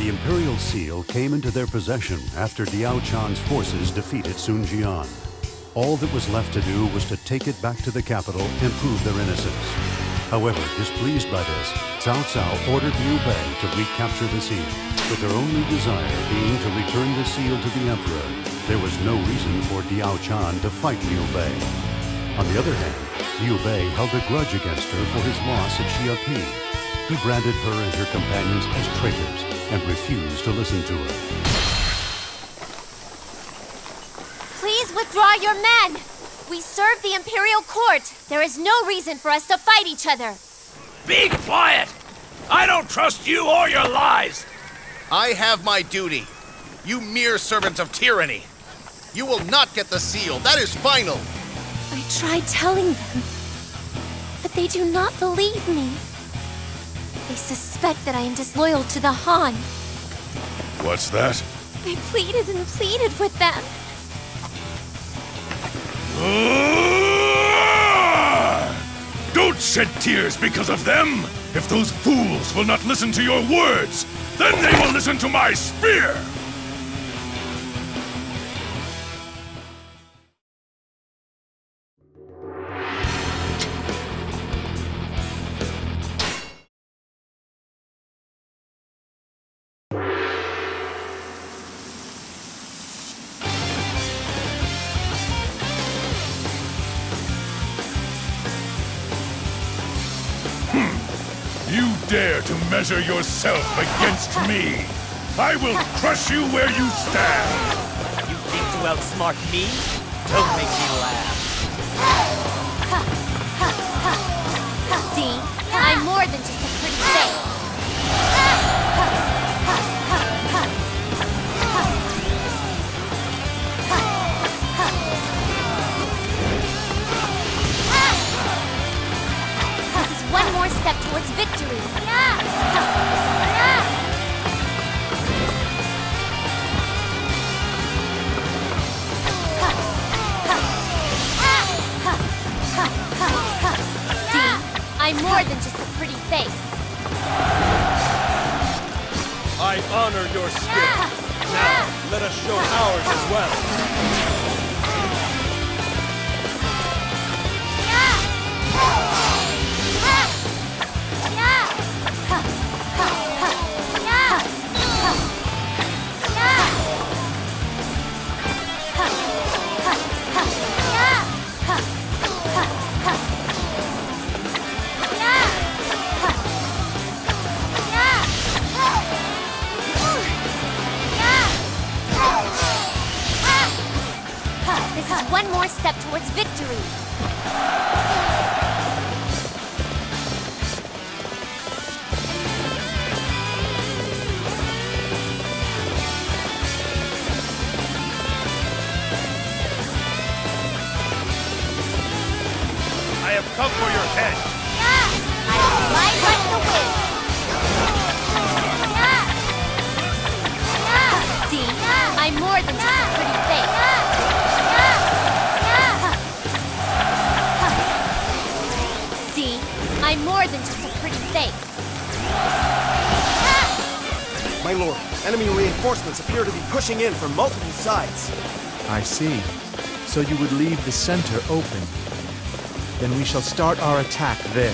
The Imperial Seal came into their possession after Diao Chan's forces defeated Sun Jian. All that was left to do was to take it back to the capital and prove their innocence. However, displeased by this, Cao Cao ordered Liu Bei to recapture the seal, with their only desire being to return the seal to the Emperor. There was no reason for Diao Chan to fight Liu Bei. On the other hand, Liu Bei held a grudge against her for his loss at Xiapi. He branded her and her companions as traitors and refused to listen to her. Please withdraw your men! We serve the Imperial Court. There is no reason for us to fight each other. Be quiet! I don't trust you or your lies! I have my duty. You mere servants of tyranny. You will not get the seal. That is final. I tried telling them, but they do not believe me. They suspect that I am disloyal to the Han. What's that? I pleaded and pleaded with them. Don't shed tears because of them! If those fools will not listen to your words, then they will listen to my spear! You dare to measure yourself against me! I will crush you where you stand! You think to outsmart me? Don't make me laugh. See? I'm more than just a pretty face. This is one more step towards victory. I'm more than just a pretty face. I honor your skill. Now, let us show ours as well. This is one more step towards victory. I have come for your head! I will fly like the wind. See, I'm more than just a pretty face. See, I'm more than just a pretty face. My lord, enemy reinforcements appear to be pushing in from multiple sides. I see. So you would leave the center open. Then we shall start our attack there.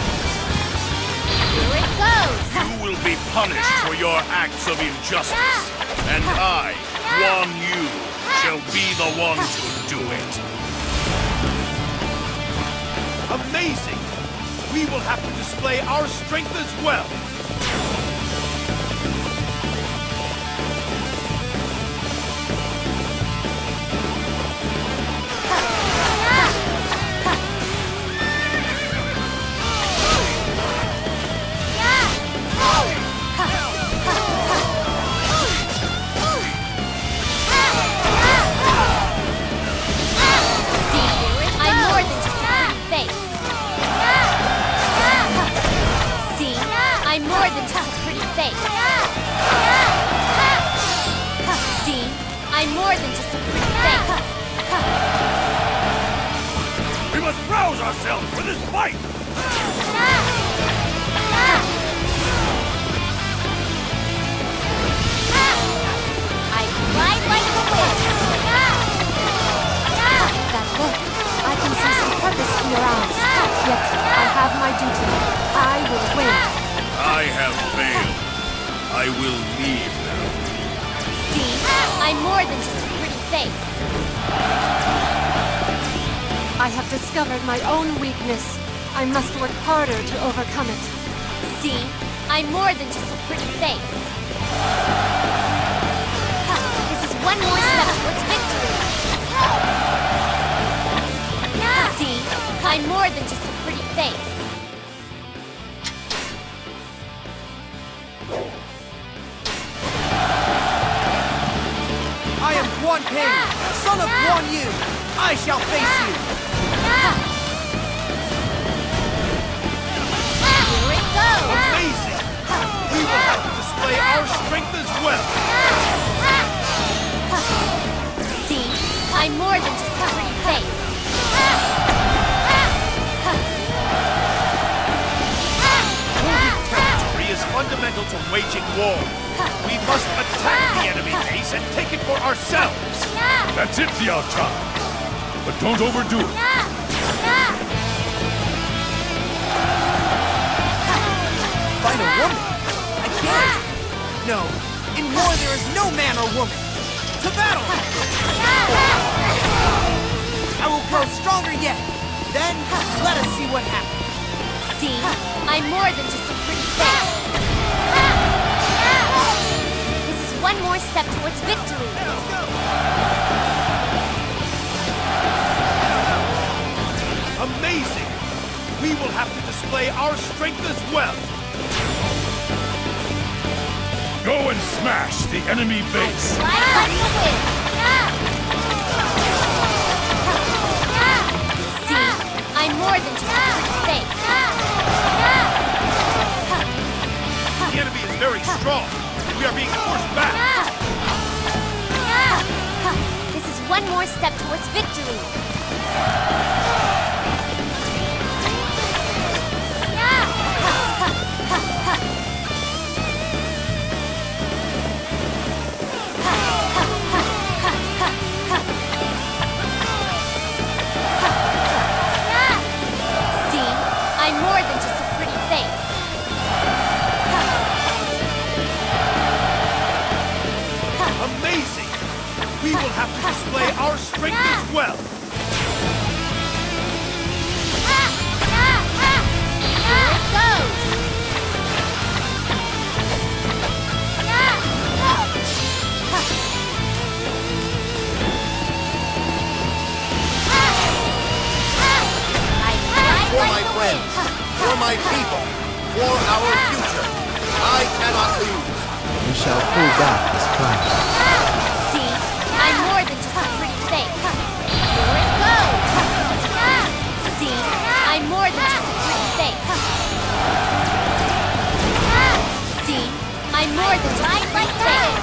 Here it goes! You will be punished for your acts of injustice, and I, Guan Yu, shall be the one to do it. Amazing! We will have to display our strength as well! I'm more than just a pretty face. See? I'm more than just a pretty face. We must rouse ourselves for this fight! have failed. I will leave now. See? I'm more than just a pretty face. I have discovered my own weakness. I must work harder to overcome it. See? I'm more than just a pretty face. This is one more step towards victory. See? I'm more than just a pretty face. I am Guan Ping, son of Guan Yu. I shall face you. Here it goes! Amazing! We will have to display our strength as well. See? I'm more than just a pretty face. Holding territory is fundamental to waging war. We must attack the enemy base and take it for ourselves. That's it, Diao-chan. But don't overdo it. Find a woman? I can't. No, in war there is no man or woman. To battle! I will grow stronger yet. Then, let us see what happens. See? I'm more than just a pretty face. This is one more step towards victory. Amazing! We will have to display our strength as well. Go and smash the enemy base. Right on the win. See? I'm more than just a pretty face. The enemy is very strong. We are being forced back. This is one more step towards victory. See? I'm more than just a pretty face. Amazing! We will have to display our strength as well. Here it goes! For my friends, for my people, for our future, I cannot lose. We shall pull back this plan. See? I'm more than just a pretty face. Here it goes! See? I'm more than just a pretty face. See? I'm more than just a pretty face.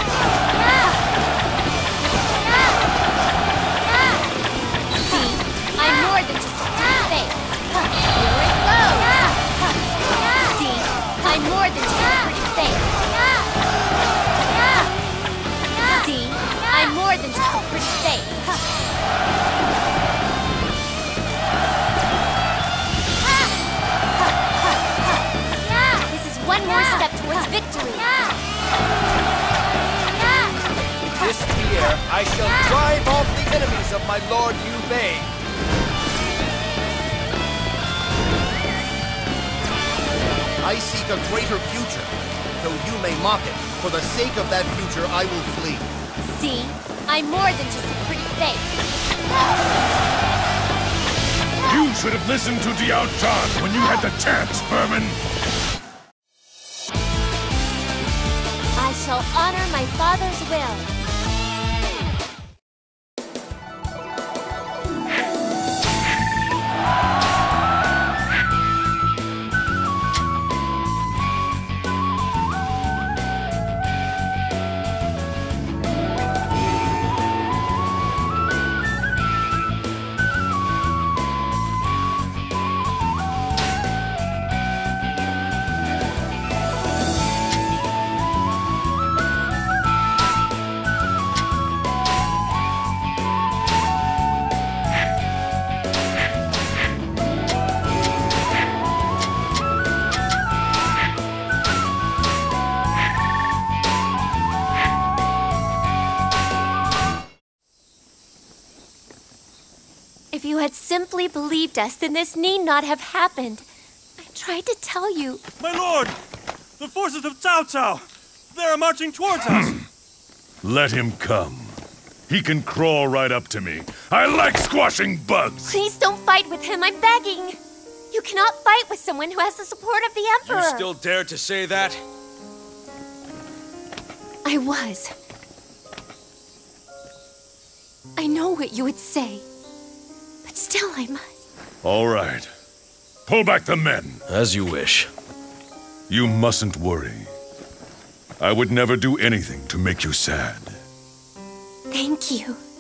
See? I'm more than just a pretty face. Here it goes! See? I'm more than just a pretty face. See? I'm more than just a pretty face. This is one more step towards victory. With this spear, I shall drive off the enemies of my Lord Liu Bei. I seek a greater future. Though you may mock it, for the sake of that future, I will flee. See? I'm more than just a pretty face. You should have listened to Diao-chan when you had the chance, vermin! I shall honor my father's will. you had simply believed us, then this need not have happened. I tried to tell you. My lord! The forces of Cao Cao! They are marching towards us! Let him come. He can crawl right up to me. I like squashing bugs! Please don't fight with him, I'm begging. You cannot fight with someone who has the support of the Emperor. You still dare to say that? I was. I know what you would say, but still I must. All right. Pull back the men. As you wish. You mustn't worry. I would never do anything to make you sad. Thank you.